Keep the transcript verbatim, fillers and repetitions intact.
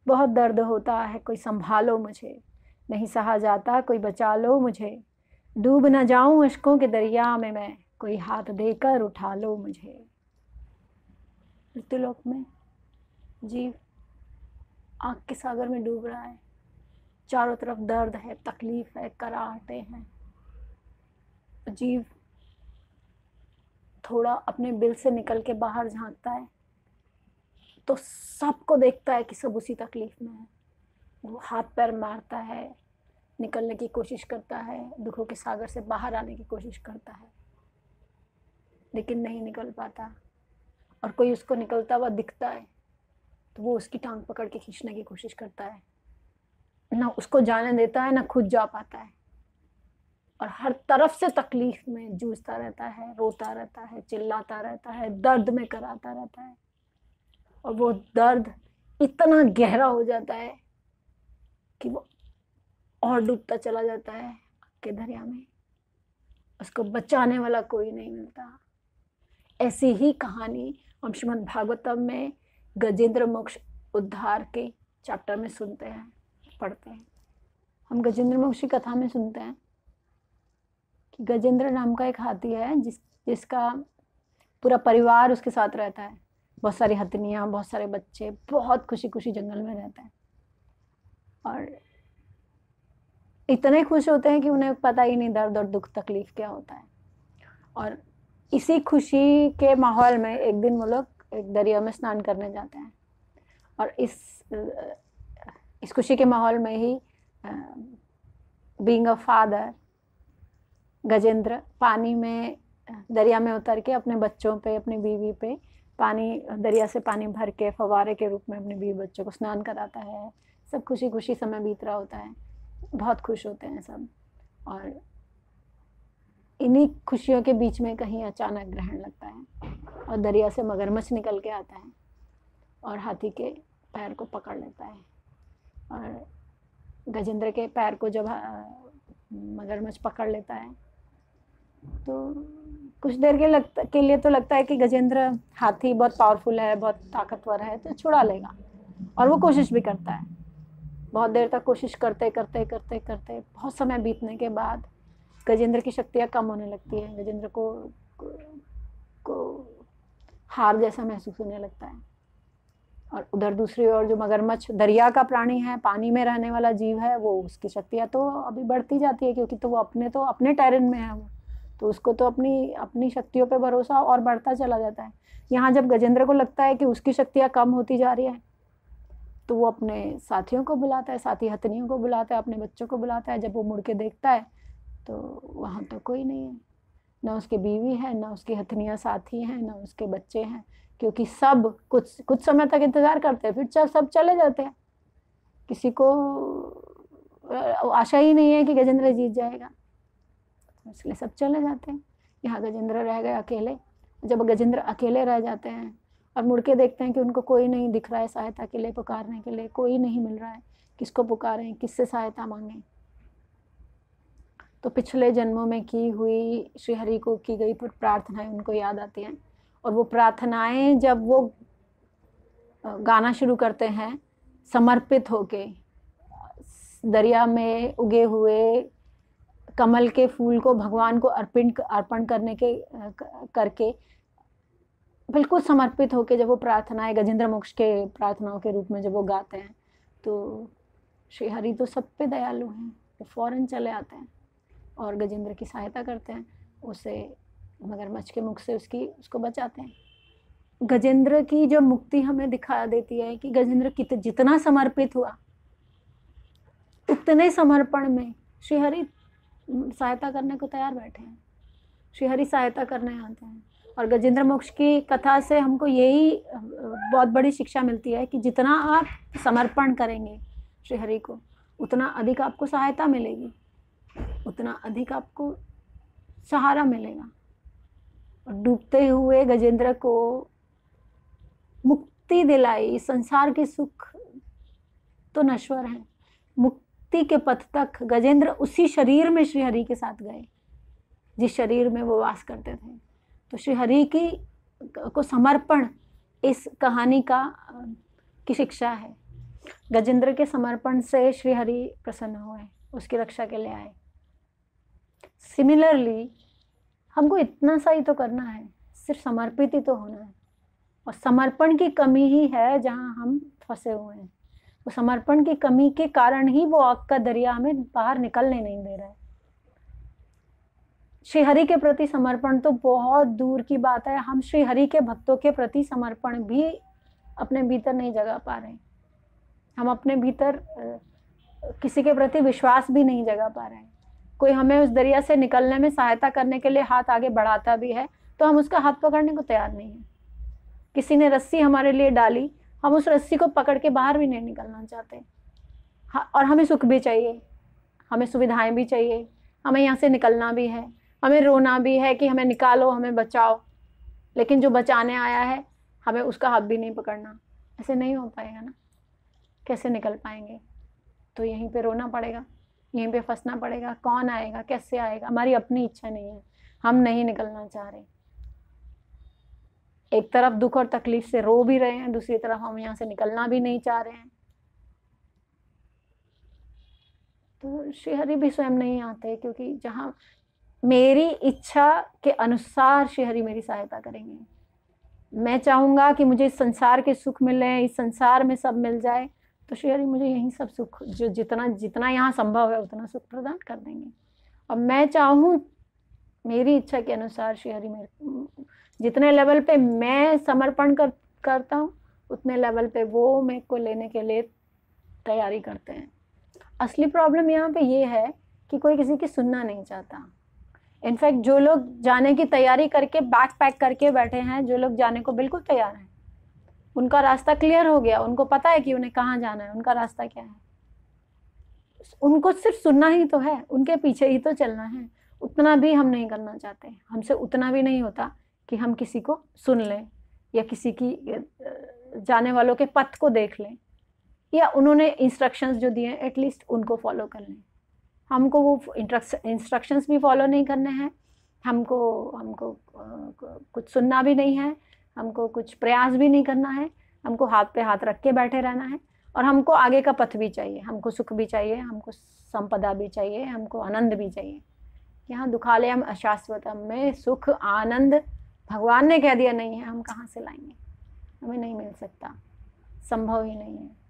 बहुत दर्द होता है, कोई संभालो मुझे, नहीं सहा जाता, कोई बचा लो मुझे, डूब न जाऊं अश्कों के दरिया में मैं, कोई हाथ देकर उठा लो मुझे। मृत्युलोक में जीव आग के सागर में डूब रहा है, चारों तरफ दर्द है, तकलीफ है, कराहटे हैं। जीव थोड़ा अपने बिल से निकल के बाहर झांकता है तो सबको देखता है कि सब उसी तकलीफ में है। वो हाथ पैर मारता है, निकलने की कोशिश करता है, दुखों के सागर से बाहर आने की कोशिश करता है, लेकिन नहीं निकल पाता। और कोई उसको निकलता हुआ दिखता है तो वो उसकी टांग पकड़ के खींचने की कोशिश करता है, ना उसको जाने देता है, ना खुद जा पाता है। और हर तरफ से तकलीफ में जूझता रहता है, रोता रहता है, चिल्लाता रहता है, दर्द में कराता रहता है। और वो दर्द इतना गहरा हो जाता है कि वो और डूबता चला जाता है के दरिया में, उसको बचाने वाला कोई नहीं मिलता। ऐसी ही कहानी हम श्रीमद् भागवतम में गजेंद्र मोक्ष उद्धार के चैप्टर में सुनते हैं, पढ़ते हैं। हम गजेंद्र मोक्ष की कथा में सुनते हैं कि गजेंद्र नाम का एक हाथी है जिस जिसका पूरा परिवार उसके साथ रहता है, बहुत सारी हथनियाँ, बहुत सारे बच्चे, बहुत खुशी खुशी जंगल में रहते हैं। और इतने खुश होते हैं कि उन्हें पता ही नहीं दर्द और दुख तकलीफ क्या होता है। और इसी खुशी के माहौल में एक दिन वो लोग एक दरिया में स्नान करने जाते हैं। और इस इस खुशी के माहौल में ही बीइंग अ फादर गजेंद्र पानी में दरिया में उतर के अपने बच्चों पे, अपनी बीवी पे पानी, दरिया से पानी भर के फव्वारे के रूप में अपने बीवी बच्चों को स्नान कराता है। सब खुशी खुशी समय बीत रहा होता है, बहुत खुश होते हैं सब। और इन्हीं खुशियों के बीच में कहीं अचानक ग्रहण लगता है और दरिया से मगरमच्छ निकल के आता है और हाथी के पैर को पकड़ लेता है। और गजेंद्र के पैर को जब मगरमच्छ पकड़ लेता है तो कुछ देर के लगता के लिए तो लगता है कि गजेंद्र हाथी बहुत पावरफुल है, बहुत ताकतवर है, तो छुड़ा लेगा। और वो कोशिश भी करता है, बहुत देर तक कोशिश करते करते करते करते बहुत समय बीतने के बाद गजेंद्र की शक्तियाँ कम होने लगती है। गजेंद्र को, को को हार जैसा महसूस होने लगता है। और उधर दूसरी ओर जो मगरमच्छ दरिया का प्राणी है, पानी में रहने वाला जीव है, वो उसकी शक्तियाँ तो अभी बढ़ती जाती है, क्योंकि तो वो अपने तो अपने टेरेन में है, वो तो उसको तो अपनी अपनी शक्तियों पे भरोसा और बढ़ता चला जाता है। यहाँ जब गजेंद्र को लगता है कि उसकी शक्तियाँ कम होती जा रही है तो वो अपने साथियों को बुलाता है, साथी हथनियों को बुलाता है, अपने बच्चों को बुलाता है। जब वो मुड़ के देखता है तो वहाँ तो कोई नहीं है, ना उसकी बीवी है, ना उसकी हथनियाँ साथी हैं, ना उसके बच्चे हैं, क्योंकि सब कुछ कुछ समय तक इंतजार करते हैं, फिर चल सब चले जाते हैं। किसी को आशा ही नहीं है कि गजेंद्र जीत जाएगा, इसलिए सब चले जाते हैं। यहाँ गजेंद्र रह गए अकेले। जब गजेंद्र अकेले रह जाते हैं और मुड़ के देखते हैं कि उनको कोई नहीं दिख रहा है सहायता के लिए, पुकारने के लिए कोई नहीं मिल रहा है, किसको पुकारें, किससे सहायता मांगें, तो पिछले जन्मों में की हुई श्रीहरि को की गई प्रार्थनाएं उनको याद आती हैं। और वो प्रार्थनाएं जब वो गाना शुरू करते हैं समर्पित होके, दरिया में उगे हुए कमल के फूल को भगवान को अर्पण अर्पण करने के करके बिल्कुल समर्पित होके जब वो प्रार्थनाएं गजेंद्र मोक्ष के प्रार्थनाओं के रूप में जब वो गाते हैं, तो श्रीहरि तो सब पे दयालु हैं, वो फौरन चले आते हैं और गजेंद्र की सहायता करते हैं, उसे मगरमच्छ के मुख से उसकी उसको बचाते हैं। गजेंद्र की जो मुक्ति हमें दिखा देती है कि गजेंद्र कित जितना समर्पित हुआ उतने समर्पण में श्रीहरि सहायता करने को तैयार बैठे हैं, श्रीहरि सहायता करने आते हैं। और गजेंद्र मोक्ष की कथा से हमको यही बहुत बड़ी शिक्षा मिलती है कि जितना आप समर्पण करेंगे श्रीहरि को, उतना अधिक आपको सहायता मिलेगी, उतना अधिक आपको सहारा मिलेगा। और डूबते हुए गजेंद्र को मुक्ति दिलाई। संसार के सुख तो नश्वर हैं, मुक्ति के पथ तक गजेंद्र उसी शरीर में श्रीहरि के साथ गए जिस शरीर में वो वास करते थे। तो श्रीहरि की को समर्पण इस कहानी का की शिक्षा है। गजेंद्र के समर्पण से श्री हरि प्रसन्न हुए, उसकी रक्षा के लिए आए। सिमिलरली हमको इतना सा ही तो करना है, सिर्फ समर्पित ही तो होना है। और समर्पण की कमी ही है जहाँ हम फंसे हुए हैं। वो समर्पण की कमी के कारण ही वो आग का दरिया हमें बाहर निकलने नहीं दे रहा है। श्री हरि के प्रति समर्पण तो बहुत दूर की बात है, हम श्री हरि के भक्तों के प्रति समर्पण भी अपने भीतर नहीं जगा पा रहे हैं। हम अपने भीतर किसी के प्रति विश्वास भी नहीं जगा पा रहे हैं। कोई हमें उस दरिया से निकलने में सहायता करने के लिए हाथ आगे बढ़ाता भी है तो हम उसका हाथ पकड़ने को तैयार नहीं है। किसी ने रस्सी हमारे लिए डाली, हम उस रस्सी को पकड़ के बाहर भी नहीं निकलना चाहते। हाँ, और हमें सुख भी चाहिए, हमें सुविधाएं भी चाहिए, हमें यहाँ से निकलना भी है, हमें रोना भी है कि हमें निकालो, हमें बचाओ। लेकिन जो बचाने आया है हमें उसका हाथ भी नहीं पकड़ना। ऐसे नहीं हो पाएगा ना, कैसे निकल पाएंगे? तो यहीं पे रोना पड़ेगा, यहीं पे फंसना पड़ेगा। कौन आएगा, कैसे आएगा? हमारी अपनी इच्छा नहीं है, हम नहीं निकलना चाह रहे। एक तरफ दुख और तकलीफ से रो भी रहे हैं, दूसरी तरफ हम यहाँ से निकलना भी नहीं चाह रहे हैं। तो श्री हरि भी स्वयं नहीं आते, क्योंकि जहाँ मेरी इच्छा के अनुसार श्री हरि मेरी सहायता करेंगे। मैं चाहूंगा कि मुझे इस संसार के सुख मिले, इस संसार में सब मिल जाए, तो श्री हरि मुझे यही सब सुख, जो जितना जितना यहाँ संभव है उतना सुख प्रदान कर देंगे। और मैं चाहूँ मेरी इच्छा के अनुसार श्री हरि मेरे जितने लेवल पे मैं समर्पण कर करता हूँ उतने लेवल पे वो मेरे को लेने के लिए तैयारी करते हैं। असली प्रॉब्लम यहाँ पे ये है कि कोई किसी की सुनना नहीं चाहता। इनफैक्ट जो लोग जाने की तैयारी करके बैग पैक करके बैठे हैं, जो लोग जाने को बिल्कुल तैयार हैं, उनका रास्ता क्लियर हो गया, उनको पता है कि उन्हें कहाँ जाना है, उनका रास्ता क्या है। उनको सिर्फ सुनना ही तो है, उनके पीछे ही तो चलना है। उतना भी हम नहीं करना चाहते, हमसे उतना भी नहीं होता कि हम किसी को सुन लें या किसी की जाने वालों के पथ को देख लें, या उन्होंने इंस्ट्रक्शंस जो दिए एटलीस्ट उनको फॉलो कर लें। हमको वो इंस्ट्रक्शंस भी फॉलो नहीं करने हैं, हमको हमको कुछ सुनना भी नहीं है, हमको कुछ प्रयास भी नहीं करना है, हमको हाथ पे हाथ रख के बैठे रहना है। और हमको आगे का पथ भी चाहिए, हमको सुख भी चाहिए, हमको संपदा भी चाहिए, हमको आनंद भी चाहिए। यहाँ दुखालयम अशाश्वतम में सुख आनंद भगवान ने कह दिया नहीं है, हम कहाँ से लाएंगे? हमें नहीं मिल सकता, संभव ही नहीं है।